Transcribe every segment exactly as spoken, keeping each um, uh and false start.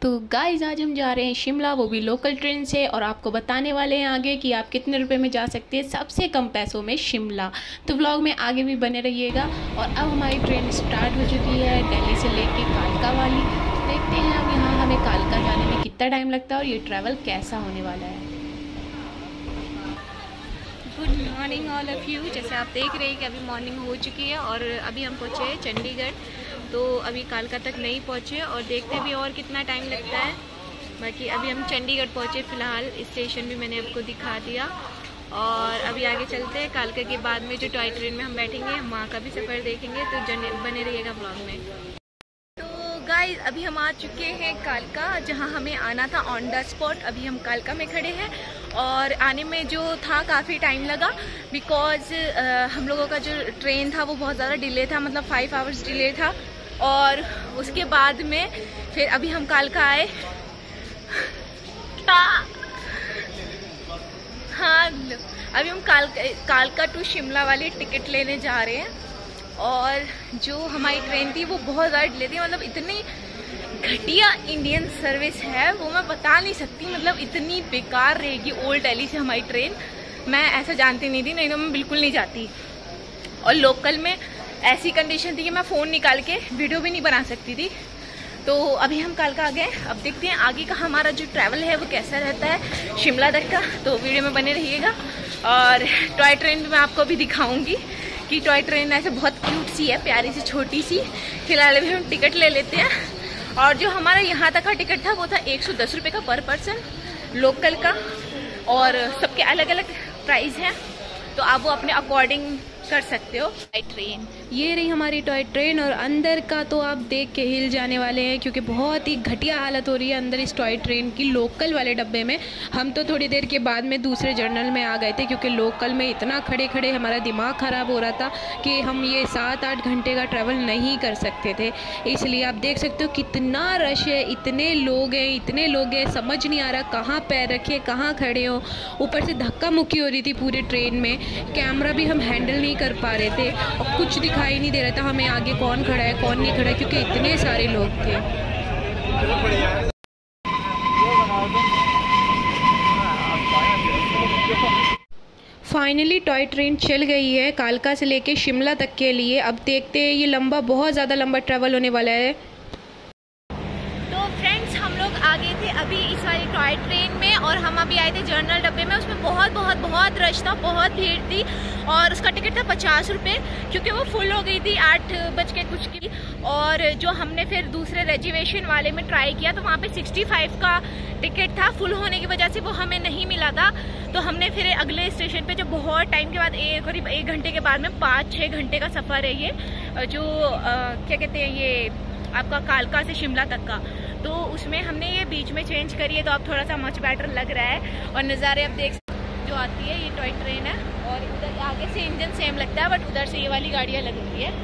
तो गाइस आज हम जा रहे हैं शिमला, वो भी लोकल ट्रेन से, और आपको बताने वाले हैं आगे कि आप कितने रुपए में जा सकते हैं सबसे कम पैसों में शिमला। तो व्लॉग में आगे भी बने रहिएगा। और अब हमारी ट्रेन स्टार्ट हो चुकी है दिल्ली से लेके कालका वाली। देखते हैं अब यहाँ हमें कालका जाने में कितना टाइम लगता है और ये ट्रैवल कैसा होने वाला है। Good morning all of you. जैसे आप देख रहे हैं कि अभी मॉर्निंग हो चुकी है और अभी हम पहुँचे हैं चंडीगढ़। तो अभी कालका तक नहीं पहुँचे और देखते भी और कितना टाइम लगता है। बाकी अभी हम चंडीगढ़ पहुँचे फ़िलहाल, स्टेशन भी मैंने आपको दिखा दिया। और अभी आगे चलते हैं। कालका के बाद में जो टॉय ट्रेन में हम बैठेंगे, हम वहाँ का भी सफ़र देखेंगे, तो जने बने रहिएगा ब्लॉग में। तो गाइस अभी हम आ चुके हैं कालका, जहाँ हमें आना था ऑन द स्पॉट। अभी हम कालका में खड़े हैं और आने में जो था काफ़ी टाइम लगा, बिकॉज हम लोगों का जो ट्रेन था वो बहुत ज़्यादा डिले था, मतलब फाइव आवर्स डिले था। और उसके बाद में फिर अभी हम कालका आए। क्या हाँ, अभी हम कालका कालका टू शिमला वाली टिकट लेने जा रहे हैं। और जो हमारी ट्रेन थी वो बहुत ज़्यादा डिले थी, मतलब इतनी घटिया इंडियन सर्विस है वो मैं बता नहीं सकती। मतलब इतनी बेकार रहेगी ओल्ड दिल्ली से हमारी ट्रेन, मैं ऐसा जानती नहीं थी, नहीं तो मैं बिल्कुल नहीं जाती। और लोकल में ऐसी कंडीशन थी कि मैं फ़ोन निकाल के वीडियो भी नहीं बना सकती थी। तो अभी हम कालका आ गए। अब देखते हैं आगे का हमारा जो ट्रैवल है वो कैसा रहता है शिमला तक का। तो वीडियो में बने रहिएगा। और टॉय ट्रेन भी मैं आपको अभी दिखाऊंगी कि टॉय ट्रेन ऐसे बहुत क्यूट सी है, प्यारी सी छोटी सी। फिलहाल अभी हम टिकट ले लेते हैं। और जो हमारा यहाँ तक का टिकट था वो था एक सौ दस रुपये का पर पर्सन लोकल का, और सबके अलग अलग प्राइस हैं, तो आप वो अपने अकॉर्डिंग कर सकते हो। टॉय ट्रेन, ये रही हमारी टॉय ट्रेन। और अंदर का तो आप देख के हिल जाने वाले हैं, क्योंकि बहुत ही घटिया हालत हो रही है अंदर इस टॉय ट्रेन की। लोकल वाले डब्बे में हम तो थोड़ी देर के बाद में दूसरे जर्नल में आ गए थे, क्योंकि लोकल में इतना खड़े खड़े हमारा दिमाग ख़राब हो रहा था कि हम ये सात आठ घंटे का ट्रैवल नहीं कर सकते थे। इसलिए आप देख सकते हो कितना रश है, इतने लोग हैं इतने लोग हैं, समझ नहीं आ रहा कहाँ पैर रखे कहाँ खड़े हो। ऊपर से धक्का मुक्की हो रही थी पूरी ट्रेन में, कैमरा भी हम हैंडल नहीं कर पा रहे थे और कुछ दिखाई नहीं दे रहा था हमें आगे कौन खड़ा है कौन नहीं खड़ा है, क्योंकि इतने सारे लोग थे। फाइनली टॉय ट्रेन चल गई है कालका से लेके शिमला तक के लिए। अब देखते हैं, ये लंबा बहुत ज़्यादा लंबा ट्रैवल होने वाला है। तो फ्रेंड्स हम लोग आ गए थे अभी इस वाली टॉय ट्रेन में, और हम अभी आए थे जर्नल डब्बे में। उसमें बहुत बहुत बहुत रश था, बहुत भीड़ थी, और उसका टिकट था पचास रुपये, क्योंकि वो फुल हो गई थी आठ बज के कुछ की। और जो हमने फिर दूसरे रिजर्वेशन वाले में ट्राई किया तो वहाँ पे पैंसठ का टिकट था, फुल होने की वजह से वो हमें नहीं मिला था। तो हमने फिर अगले स्टेशन पे, जो बहुत टाइम के बाद, एक करीब एक घंटे के बाद में, पाँच छः घंटे का सफ़र है ये, जो आ, क्या कहते हैं, ये आपका कालका से शिमला तक का, तो उसमें हमने ये बीच में चेंज करी है, तो अब थोड़ा सा मच बेटर लग रहा है। और नज़ारे आप देख जो आती है, ये टॉय ट्रेन है, और उधर आगे से इंजन सेम लगता है, बट उधर से ये वाली गाड़ियाँ लगती है।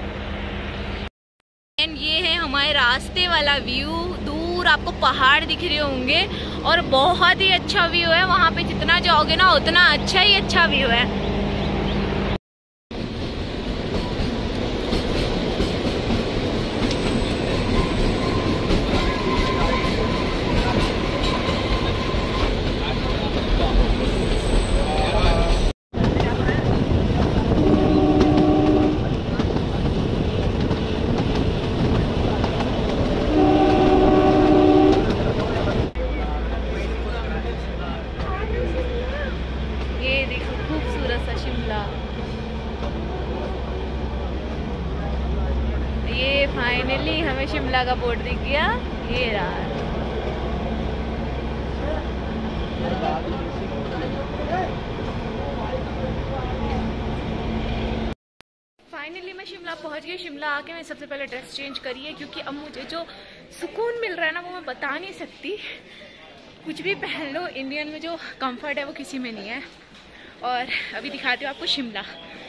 एंड ये है हमारे रास्ते वाला व्यू। दूर आपको पहाड़ दिख रहे होंगे और बहुत ही अच्छा व्यू है। वहाँ पे जितना जाओगे ना उतना अच्छा ही अच्छा व्यू है। ये फाइनली हमें शिमला का बोर्ड दिख गया, ये रहा। फाइनली मैं शिमला पहुंच गई। शिमला आके मैं सबसे पहले ड्रेस चेंज करी है, क्योंकि अब मुझे जो सुकून मिल रहा है ना वो मैं बता नहीं सकती। कुछ भी पहन लो, इंडियन में जो कंफर्ट है वो किसी में नहीं है। और अभी दिखाती हूँ आपको शिमला।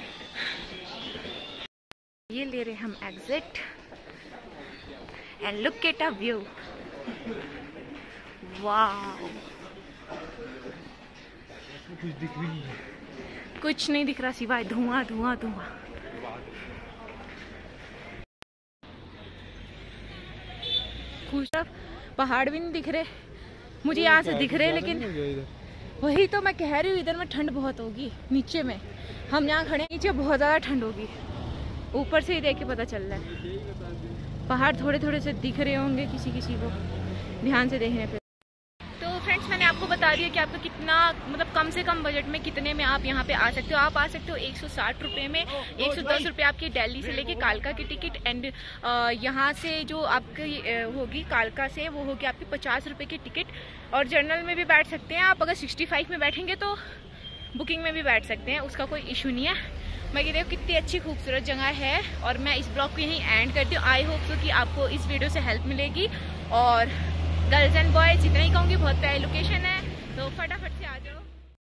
ये ले रहे हम exit, and look at a view. वाह, कुछ दिख नहीं है, कुछ नहीं दिख रहा सिवाय धुआं धुआं धुआं। खूबसूरत पहाड़ भी नहीं दिख रहे मुझे यहाँ से दिख रहे, लेकिन वही तो मैं कह रही हूँ इधर में ठंड बहुत होगी। नीचे में हम यहाँ खड़े नीचे बहुत ज़्यादा ठंड होगी, ऊपर से ही देख के पता चल रहा है। पहाड़ थोड़े थोड़े से दिख रहे होंगे किसी किसी को ध्यान से देखने पे। तो फ्रेंड्स मैंने आपको बता दिया कि आपको कितना मतलब कम से कम बजट में कितने में आप यहाँ पे आ सकते हो। आप आ सकते हो एक सौ साठ रुपये में, एक सौ दस रुपये आपकी दिल्ली से लेके कालका की टिकट, एंड यहाँ से जो आपकी होगी कालका से वो होगी आपकी पचास रुपये की टिकट। और जनरल में भी बैठ सकते हैं आप, अगर सिक्सटी फाइव में बैठेंगे तो बुकिंग में भी बैठ सकते हैं, उसका कोई इशू नहीं है। मैं कहती हूँ कितनी अच्छी खूबसूरत जगह है और मैं इस ब्लॉग को यहीं एंड करती हूँ। आई होप सो कि आपको इस वीडियो से हेल्प मिलेगी। और गर्ल्स एंड बॉयज जितना ही कहूँगी बहुत प्यारी लोकेशन है, तो फटाफट